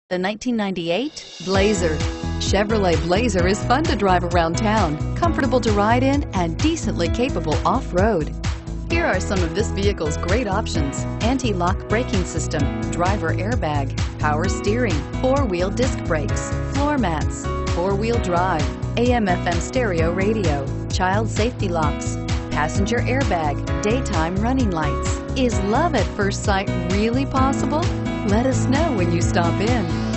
The 1998 Blazer. Chevrolet Blazer is fun to drive around town, comfortable to ride in, and decently capable off-road. Here are some of this vehicle's great options: anti-lock braking system, driver airbag, power steering, four-wheel disc brakes, floor mats, four-wheel drive, AM/FM stereo radio, child safety locks, passenger airbag, daytime running lights. Is love at first sight really possible? Let us know when you stop in.